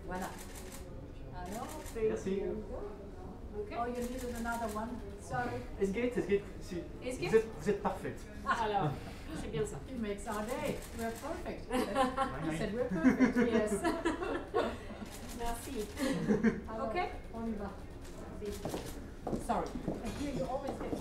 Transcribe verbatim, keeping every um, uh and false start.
Voilà. Alors, thank Merci. you. Okay. Oh, you needed another one. Sorry. Es geht, es geht. Si, Es geht? Vous êtes, vous êtes parfaite. Alors, c'est bien ça. It makes our day. We're perfect. Bye. He said we're perfect. Yes. Merci. Alors, Okay. on y va. Merci. Sorry. And here you always get